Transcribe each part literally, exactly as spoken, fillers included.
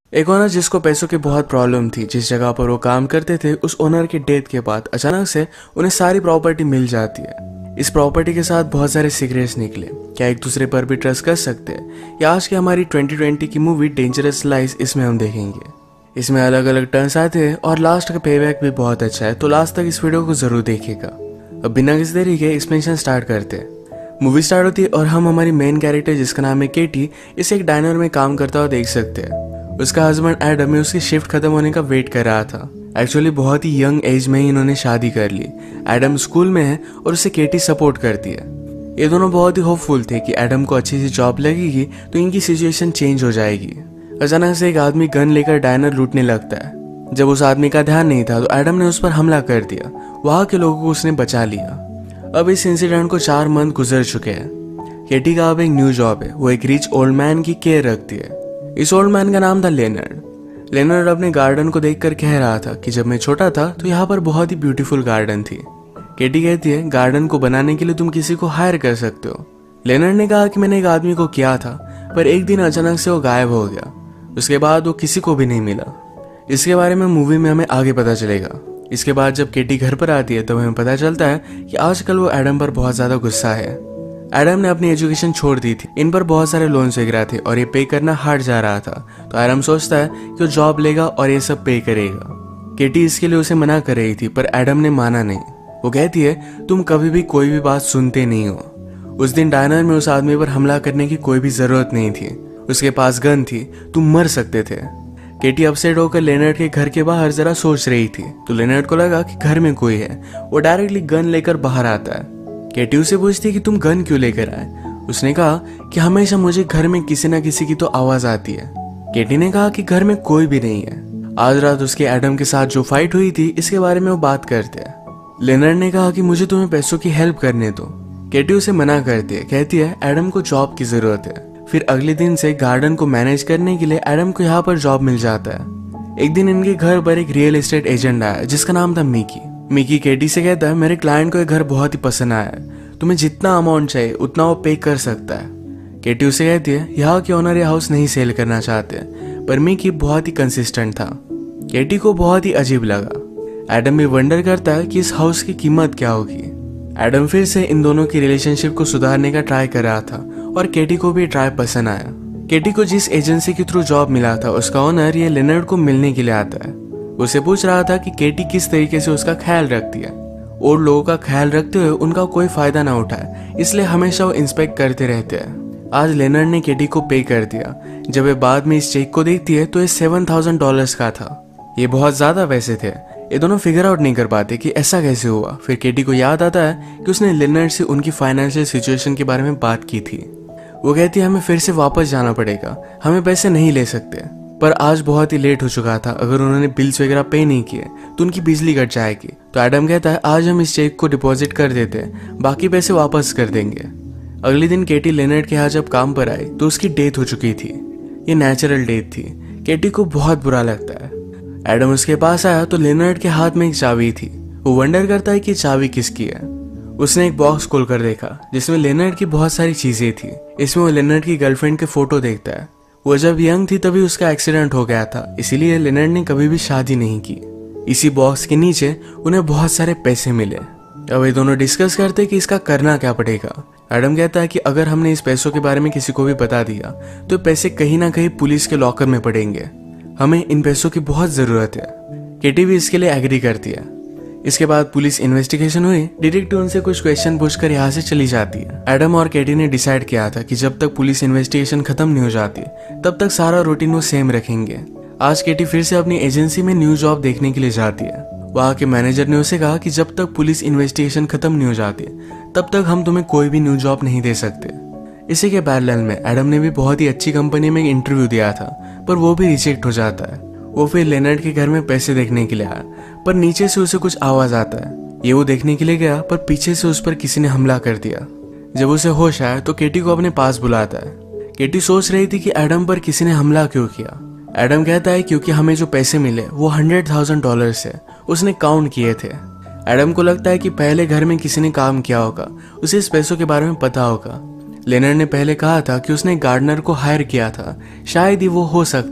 एक ओनर जिसको पैसों की बहुत प्रॉब्लम थी, जिस जगह पर वो काम करते थे, उस ओनर के डेथ के बाद अचानक से उन्हें सारी प्रॉपर्टी मिल जाती है। इस प्रॉपर्टी के साथ बहुत सारे सीक्रेट्स निकले। क्या एक दूसरे पर भी ट्रस्ट कर सकते हैं? या आज की हमारी ट्वेंटी ट्वेंटी की मूवी डेंजरस लाइज इसमें हम देखेंगे। इसमें अलग अलग टर्न्स आते हैं और लास्ट का पेबैक भी बहुत अच्छा है, तो लास्ट तक इस वीडियो को जरूर देखिएगा। अब बिना किसी देरी के एक्सप्लेनेशन स्टार्ट करते हैं। मूवी स्टार्ट होती है और हम हमारी मेन कैरेक्टर जिसका नाम है केटी, इसे एक डाइनर में काम करता हुआ देख सकते हैं। उसका हस्बैंड एडम में उसकी शिफ्ट खत्म होने का वेट कर रहा था। एक्चुअली बहुत ही यंग एज में ही इन्होंने शादी कर ली। एडम स्कूल में है और उसे केटी सपोर्ट करती है। ये दोनों बहुत ही होपफुल थे कि एडम को अच्छी सी जॉब लगेगी तो इनकी सिचुएशन चेंज हो जाएगी। अचानक से एक आदमी गन लेकर डाइनर लूटने लगता है। जब उस आदमी का ध्यान नहीं था तो एडम ने उस पर हमला कर दिया। वहां के लोगों को उसने बचा लिया। अब इस इंसिडेंट को चार मंथ गुजर चुके हैं। केटी का अब एक न्यू जॉब है। वो एक रिच ओल्ड मैन की केयर रखती है। इस ओल्ड मैन का नाम था लेनर्ड। लेनर्ड अपने गार्डन को देखकर कह रहा था कि जब मैं छोटा था तो यहाँ पर बहुत ही ब्यूटीफुल गार्डन थी। केटी कहती है, गार्डन को बनाने के लिए तुम किसी को हायर कर सकते हो। लेनर्ड ने कहा कि मैंने एक आदमी को किया था, पर एक दिन अचानक से वो गायब हो गया। उसके बाद वो किसी को भी नहीं मिला। इसके बारे में मूवी में हमें आगे पता चलेगा। इसके बाद जब केटी घर पर आती है तो हमें पता चलता है कि आजकल वो एडम पर बहुत ज्यादा गुस्सा है। एडम ने अपनी एजुकेशन छोड़ दी थी। इन पर बहुत सारे लोन्स वगैरह थे और ये पे करना हार्ड जा रहा था। तो एडम सोचता है कि वो जॉब लेगा और ये सब पे करेगा। केटी इसके लिए उसे मना कर रही थी, पर एडम ने माना नहीं। वो कहती है, तुम कभी भी कोई भी बात सुनते नहीं हो। उस दिन डाइनर में उस आदमी पर हमला करने की कोई भी जरूरत नहीं थी। उसके पास गन थी, तुम मर सकते थे। केटी अपसेट होकर लेनर्ड के घर के बाहर जरा सोच रही थी, तो लेनर्ड को लगा कि घर में कोई है। वो डायरेक्टली गन लेकर बाहर आता है। केटी उसे पूछती कि तुम गन क्यों लेकर आए। उसने कहा कि हमेशा मुझे घर में किसी न किसी की तो आवाज आती है। केटी ने कहा कि घर में कोई भी नहीं है। आज रात उसके एडम के साथ जो फाइट हुई थी, इसके बारे में वो बात करते हैं। लेनर्ड ने कहा कि मुझे तुम्हें पैसों की हेल्प करने दो। केटी उसे मना करती है, कहती है एडम को जॉब की जरूरत है। फिर अगले दिन से गार्डन को मैनेज करने के लिए एडम को यहाँ पर जॉब मिल जाता है। एक दिन इनके घर पर एक रियल एस्टेट एजेंट आया जिसका नाम था मिकी। मिकी केटी से कहता है, मेरे क्लाइंट को एक घर बहुत ही पसंद आया है, तुम्हें जितना अमाउंट चाहिए उतना वो पे कर सकता है। केटी उसे कहती है, यहाँ के ओनर ये हाउस नहीं सेल करना चाहते, पर मिकी बहुत ही कंसिस्टेंट था। केटी को बहुत ही अजीब लगा। एडम भी वंडर करता है कि इस हाउस की कीमत क्या होगी। एडम फिर से इन दोनों की रिलेशनशिप को सुधारने का ट्राई कर रहा था और केटी को भी ट्राई पसंद आया। केटी को जिस एजेंसी के थ्रू जॉब मिला था, उसका ओनर ये लेनर्ड को मिलने के लिए आता है। उसे पूछ रहा था कि केटी किस तरीके से उसका ख्याल रखती है और लोगों का ख्याल रखते हुए उनका कोई फायदा ना उठाए, इसलिए हमेशा वो इंस्पेक्ट करते रहते हैं। आज लेनर्ड ने केटी को पे कर दिया। जब वे बाद में इस चेक को देखती है तो ये सेवन थाउजेंड डॉलर्स का था। ये बहुत ज्यादा पैसे थे। ये दोनों फिगर आउट नहीं कर पाते कि ऐसा कैसे हुआ। फिर केटी को याद आता है कि उसने लेनर्ड से उनकी फाइनेंशियल सिचुएशन के बारे में बात की थी। वो कहती है, हमें फिर से वापस जाना पड़ेगा, हमें पैसे नहीं ले सकते। पर आज बहुत ही लेट हो चुका था। अगर उन्होंने बिल्स वगैरह पे नहीं किए तो उनकी बिजली कट जाएगी। तो एडम कहता है, आज हम इस चेक को डिपॉजिट कर देते हैं, बाकी पैसे वापस कर देंगे। अगले दिन केटी लेनर्ड के यहाँ जब काम पर आई तो उसकी डेथ हो चुकी थी। ये नेचुरल डेथ थी। केटी को बहुत बुरा लगता है। एडम उसके पास आया तो लेनर्ड के हाथ में एक चाबी थी। वो वंडर करता है कि चाबी किसकी है। उसने एक बॉक्स खोल कर देखा जिसमें लेनर्ड की बहुत सारी चीजें थी। इसमें वो लेनर्ड की गर्लफ्रेंड के फोटो देखता है। वो जब यंग थी तभी उसका एक्सीडेंट हो गया था, इसीलिए लेनर्ड ने कभी भी शादी नहीं की। इसी बॉक्स के नीचे उन्हें बहुत सारे पैसे मिले। अब ये दोनों डिस्कस करते कि इसका करना क्या पड़ेगा। एडम कहता है कि अगर हमने इस पैसों के बारे में किसी को भी बता दिया तो पैसे कहीं ना कहीं पुलिस के लॉकर में पड़ेंगे। हमें इन पैसों की बहुत जरूरत है। केटी भी इसके लिए एग्री करती है। इसके बाद पुलिस इन्वेस्टिगेशन हुई। डिटेक्टिव उनसे कुछ क्वेश्चन पूछकर यहाँ से चली जाती है। एडम और केटी ने डिसाइड किया था कि जब तक पुलिस इन्वेस्टिगेशन खत्म नहीं हो जाती तब तक सारा रूटीन वो सेम रखेंगे। आज केटी फिर से अपनी एजेंसी में न्यू जॉब देखने के लिए जाती है। वहाँ के मैनेजर ने उसे कहा कि जब तक पुलिस इन्वेस्टिगेशन खत्म नहीं हो जाती तब तक हम तुम्हें कोई भी न्यू जॉब नहीं दे सकते। इसी के पैरेलल में एडम ने भी बहुत ही अच्छी कंपनी में एक इंटरव्यू दिया था, पर वो भी रिजेक्ट हो जाता है। वो फिर लेनर्ड के घर में पैसे देखने के लिए आया, पर नीचे से उसे कुछ आवाज आता है। ये वो देखने के लिए गया, पर पीछे से उस पर किसी ने हमला कर दिया। जब उसे होश आया तो केटी को अपने पास बुलाता है। केटी सोच रही थी कि एडम पर किसी ने हमला क्यों किया। एडम कहता है क्योंकि हमें जो पैसे मिले वो हंड्रेड थाउजेंड डॉलर से उसने काउंट किए थे। एडम को लगता है कि पहले घर में किसी ने काम किया होगा, उसे इस पैसों के बारे में पता होगा। लेनर्ड ने पहले कहा था कि उसने गार्डनर को हायर किया था, शायद ही वो हो सकता है।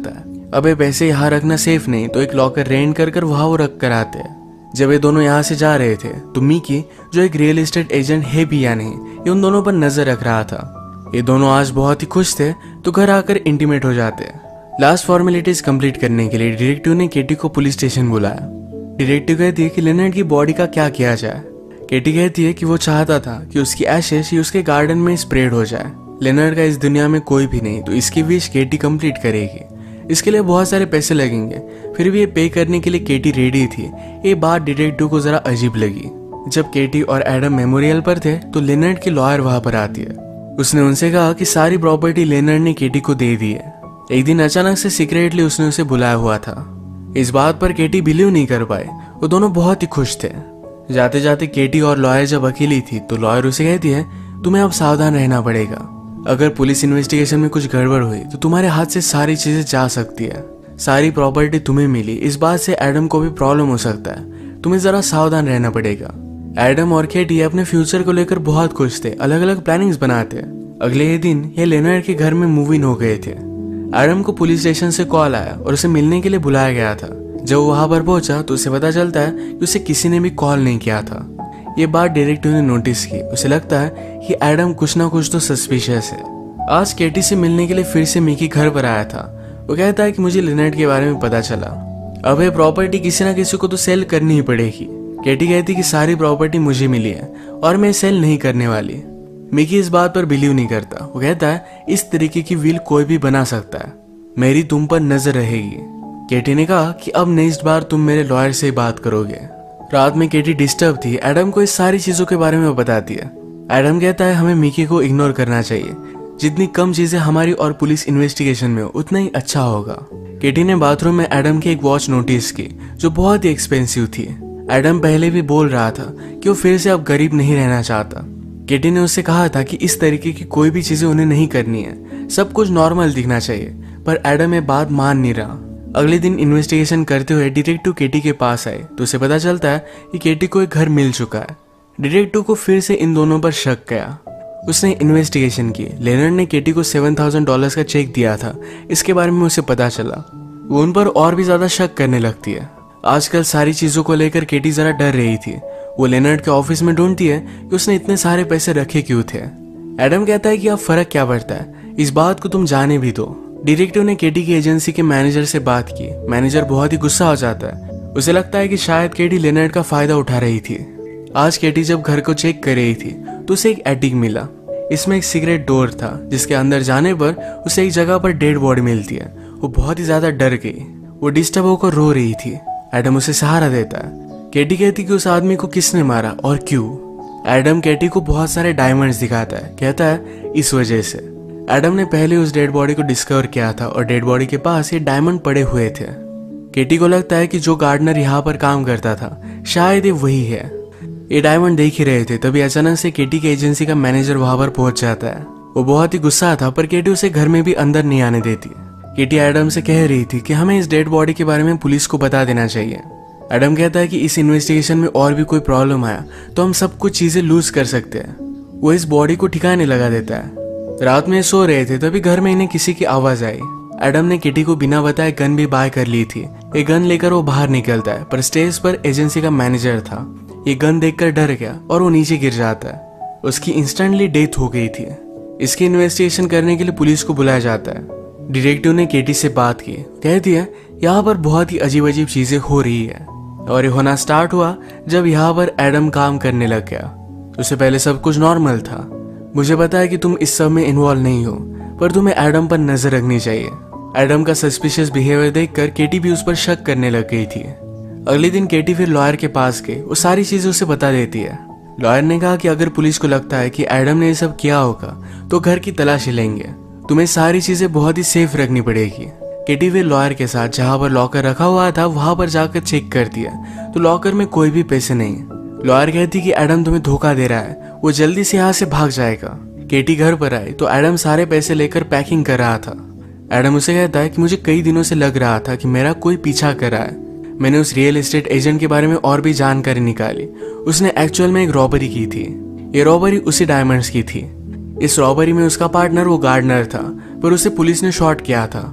अबे पैसे यहाँ रखना सेफ नहीं, तो एक लॉकर रेंट कर कर वहां वो रख कर आते हैं। जब ये दोनों यहाँ से जा रहे थे तो मिकी, जो एक रियल एस्टेट एजेंट है भी या नहीं, ये उन दोनों पर नजर रख रहा था। ये दोनों आज बहुत ही खुश थे तो घर आकर इंटीमेट हो जाते हैं। लास्ट फॉर्मेलिटीज कंप्लीट करने के लिए डिटेक्टिव ने केटी को पुलिस स्टेशन बुलाया। डिटेक्टिव कहती है कि लेनर्ड की बॉडी का क्या किया जाए। केटी कहती है कि वो चाहता था कि उसकी एशेस ही उसके गार्डन में स्प्रेड हो जाए। लेनर्ड का इस दुनिया में कोई भी नहीं, तो इसकी विश केटी कंप्लीट करेगी। इसके लिए बहुत सारे पैसे लगेंगे, फिर भी ये पे करने के लिए केटी रेडी थी। ये बात डिटेक्टिव को जरा अजीब लगी। जब केटी और एडम मेमोरियल पर थे तो लेनर्ड की लॉयर वहां पर आती है। उसने उनसे कहा कि सारी प्रॉपर्टी लेनर्ड ने केटी को दे दी है। एक दिन अचानक से सीक्रेटली उसने उसे बुलाया हुआ था। इस बात पर केटी बिलीव नहीं कर पाए। वो दोनों बहुत ही खुश थे। जाते जाते केटी और लॉयर जब अकेली थी तो लॉयर उसे कहती है, तुम्हें अब सावधान रहना पड़ेगा। अगर पुलिस इन्वेस्टिगेशन में कुछ गड़बड़ हुई तो तुम्हारे हाथ से सारी चीजें जा सकती है। सारी प्रॉपर्टी तुम्हें मिली, इस बात से एडम को भी प्रॉब्लम हो सकता है। तुम्हें जरा सावधान रहना पड़ेगा। एडम और केटी अपने फ्यूचर को लेकर बहुत खुश थे, अलग अलग प्लानिंग्स बनाते। अगले ही दिन ये लेनर्ड के घर में मूव इन हो गए थे। एडम को पुलिस स्टेशन से कॉल आया और उसे मिलने के लिए बुलाया गया था। जब वो वहां पर पहुंचा तो उसे पता चलता है कि उसे किसी ने भी कॉल नहीं किया था। ये बात डिटेक्टिव ने नोटिस की। उसे लगता है कि एडम कुछ ना कुछ तो सस्पिशियस है। आज केटी से मिलने के लिए फिर से मिकी घर पर आया था। वो कहता है कि मुझे लेनर्ड के बारे में पता चला। अब ये प्रॉपर्टी किसी ना किसी को तो सेल करनी ही पड़ेगी। केटी कहती कि सारी प्रॉपर्टी मुझे मिली है और मैं सेल नहीं करने वाली। मिकी इस बात पर बिलीव नहीं करता। वो कहता है इस तरीके की विल कोई भी बना सकता है, मेरी तुम पर नजर रहेगी। केटी ने कहा कि अब नेक्स्ट बार तुम मेरे लॉयर से बात करोगे। रात में केटी डिस्टर्ब थी। एडम को इस सारी चीजों के बारे में बताती है। एडम कहता है हमें मिकी को इग्नोर करना चाहिए। जितनी कम चीजें हमारी और पुलिस इन्वेस्टिगेशन में हो उतना ही अच्छा होगा। केटी ने बाथरूम में एडम की एक वॉच नोटिस की जो बहुत ही एक्सपेंसिव थी। एडम पहले भी बोल रहा था कि वो फिर से अब गरीब नहीं रहना चाहता। केटी ने उससे कहा था कि इस तरीके की कोई भी चीजें उन्हें नहीं करनी है, सब कुछ नॉर्मल दिखना चाहिए, पर एडम ये बात मान नहीं रहा। अगले दिन इन्वेस्टिगेशन करते हुए डिटेक्टिव केटी के पास आए तो उसे पता चलता है कि केटी को एक घर मिल चुका है। डिटेक्टिव को फिर से इन दोनों पर शक गया। उसने इन्वेस्टिगेशन की। लेनर्ड ने केटी को सेवन थाउजेंड डॉलर्स का चेक दिया था, इसके बारे में उसे पता चला। वो उन पर और भी ज्यादा शक करने लगती है। आजकल सारी चीजों को लेकर केटी जरा डर रही थी। वो लेनर्ड के ऑफिस में ढूंढती है कि उसने इतने सारे पैसे रखे क्यों थे। एडम कहता है कि अब फर्क क्या पड़ता है, इस बात को तुम जाने भी दो। डिटेक्टिव ने केटी की एजेंसी के मैनेजर से बात की। मैनेजर बहुत ही गुस्सा हो जाता है। उसे लगता है कि शायद केटी लेनर्ड का फायदा उठा रही थी। आज केटी जब घर को चेक कर रही थी तो उसे एक एटिक मिला। इसमें एक सीक्रेट डोर था जिसके अंदर जाने पर उसे एक जगह पर डेड बॉडी मिलती है। वो बहुत ही ज्यादा डर गई। वो डिस्टर्ब होकर रो रही थी। एडम उसे सहारा देता है। केटी कहती कि उस आदमी को किसने मारा और क्यों। एडम केटी को बहुत सारे डायमंड्स दिखाता है। कहता है इस वजह से। एडम ने पहले उस डेड बॉडी को डिस्कवर किया था और डेड बॉडी के पास ये डायमंड पड़े हुए थे। केटी को लगता है कि जो गार्डनर यहाँ पर काम करता था शायद ये वही है। ये डायमंड देख ही रहे थे तभी अचानक से केटी की एजेंसी का मैनेजर वहां पर पहुंच जाता है। वो बहुत ही गुस्सा था पर केटी उसे घर में भी अंदर नहीं आने देती। केटी एडम से कह रही थी कि हमें इस डेड बॉडी के बारे में पुलिस को बता देना चाहिए। एडम कहता है कि इस इन्वेस्टिगेशन में और भी कोई प्रॉब्लम आया तो हम सब कुछ चीजें लूज कर सकते हैं। वो इस बॉडी को ठिकाने लगा देता है। रात में सो रहे थे तभी घर में इन्हें किसी की आवाज आई। एडम ने केटी को बिना बताए गन भी बाय कर ली थी। ये गन लेकर वो बाहर निकलता है पर स्टेज पर एजेंसी का मैनेजर था। ये गन देखकर डर गया और वो नीचे गिर जाता है। उसकी इंस्टेंटली डेथ हो गई थी। इसकी इन्वेस्टिगेशन करने के लिए पुलिस को बुलाया जाता है। डिटेक्टिव ने केटी से बात की। कहती है यहाँ पर बहुत ही अजीब अजीब चीजें हो रही है और ये होना स्टार्ट हुआ जब यहाँ पर एडम काम करने लग गया। उससे पहले सब कुछ नॉर्मल था। मुझे पता है कि तुम इस सब में इन्वॉल्व नहीं हो पर तुम्हें एडम पर नजर रखनी चाहिए। एडम का सस्पिशियस बिहेवियर देखकर केटी भी उस पर शक करने लग गई थी। अगले दिन केटी फिर लॉयर के पास गई। वो सारी चीजें उसे बता देती है। लॉयर ने कहा कि अगर पुलिस को लगता है कि एडम ने ये सब किया होगा तो घर की तलाशी लेंगे। तुम्हें सारी चीजें बहुत ही सेफ रखनी पड़ेगी। केटी फिर लॉयर के साथ जहां पर लॉकर रखा हुआ था वहां पर जाकर चेक करती है तो लॉकर में कोई भी पैसे नहीं। लॉयर कहती कि एडम तुम्हें धोखा दे रहा है, वो जल्दी से यहाँ से भाग जाएगा। केटी घर पर आई तो एडम सारे पैसे लेकर पैकिंग कर रहा था। एडम उसे कहता है कि मुझे कई दिनों से लग रहा था कि मेरा कोई पीछा कर रहा है। मैंने उस रियल एस्टेट एजेंट के बारे में और भी जानकारी निकाली। उसने एक्चुअल में एक रॉबरी की थी। ये रॉबरी उसी डायमंड्स की थी। इस रॉबरी में उसका पार्टनर वो गार्डनर था पर उसे पुलिस ने शॉट किया था।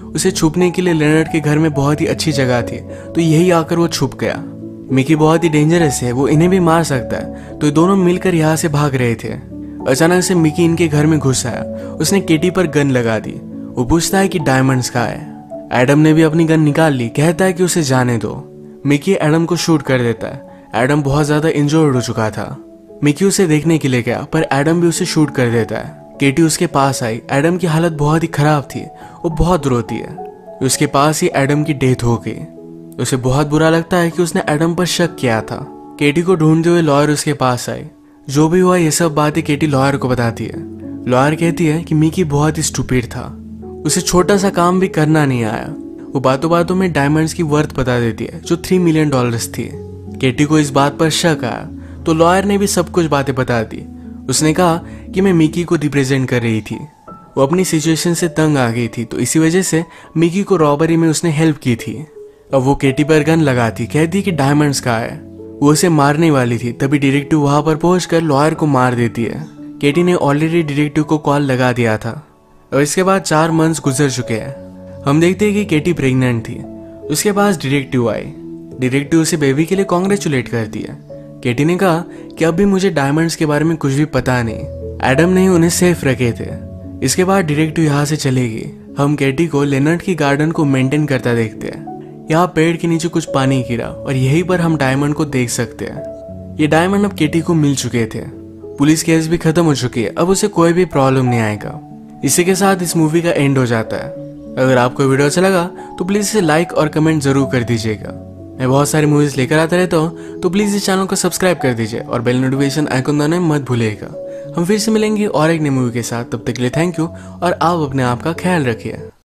उसे छुपने के लिए लेनर्ड के घर में बहुत ही अच्छी जगह थी, तो यही आकर वो छुप गया। मिकी बहुत ही डेंजरस है, वो इन्हें भी मार सकता है, तो ये दोनों मिलकर यहाँ से भाग रहे थे। अचानक से मिकी इनके घर में घुस आया। उसने केटी पर गन लगा दी। वो पूछता है कि डायमंड्स कहाँ है। एडम ने भी अपनी गन निकाल ली, कहता है कि उसे जाने दो। मिकी एडम को शूट कर देता है। एडम बहुत ज्यादा इंजर्ड हो चुका था। मिकी उसे देखने के लिए गया, पर एडम भी उसे शूट कर देता है। केटी उसके पास आई। एडम की हालत बहुत ही खराब थी, वो बहुत रोती है। उसके पास ही एडम की डेथ हो गई। उसे बहुत बुरा लगता है कि उसने एडम पर शक किया था। केटी को ढूंढते हुए लॉयर उसके पास आई। जो भी हुआ ये सब बातें केटी लॉयर को बताती है। लॉयर कहती है कि मिकी बहुत ही स्टूपिड था, उसे छोटा सा काम भी करना नहीं आया। वो बातों बातों में डायमंड्स की वर्थ बता देती है, जो थ्री मिलियन डॉलर्स थी। केटी को इस बात पर शक आया, तो लॉयर ने भी सब कुछ बातें बता दी। उसने कहा कि मैं मिकी को रिप्रेजेंट कर रही थी। वो अपनी सिचुएशन से तंग आ गई थी, तो इसी वजह से मिकी को रॉबरी में उसने हेल्प की थी। अब वो केटी पर गन लगाती, कहती कि डायमंड्स कहाँ है। वो उसे मारने वाली थी, तभी डिटेक्टिव वहां पर पहुंचकर लॉयर को मार देती है। केटी ने ऑलरेडी डिटेक्टिव को कॉल लगा दिया था। और इसके बाद चार मंथ्स गुजर चुके हैं। हम देखते हैं कि केटी प्रेग्नेंट थी। उसके पास डिटेक्टिव आई। डिटेक्टिव उसे बेबी के लिए कॉन्ग्रेचुलेट करती है। केटी ने कहा कि अब भी मुझे डायमंड्स के बारे में कुछ भी पता नहीं, एडम ने ही उन्हें सेफ रखे थे। इसके बाद डिटेक्टिव यहाँ से चलेगी। हम केटी को लेनर्ड की गार्डन को मेंटेन करता देखते हैं। यहाँ पेड़ के नीचे कुछ पानी गिरा और यहीं पर हम डायमंड को देख सकते हैं। ये डायमंड अब केटी को मिल चुके थे। पुलिस केस भी खत्म हो चुकी है, अब उसे कोई भी प्रॉब्लम नहीं आएगा। इसी के साथ इस मूवी का एंड हो जाता है। अगर आपको वीडियो अच्छा लगा तो प्लीज इसे लाइक और कमेंट जरूर कर दीजिएगा। मैं बहुत सारी मूवीज लेकर आता रहता हूँ, तो प्लीज इस चैनल को सब्सक्राइब कर दीजिए और बेल नोटिफिकेशन आइकन दबाना मत भूलिएगा। हम फिर से मिलेंगे और एक नई मूवी के साथ। तब तक के लिए थैंक यू और आप अपने आप का ख्याल रखिए।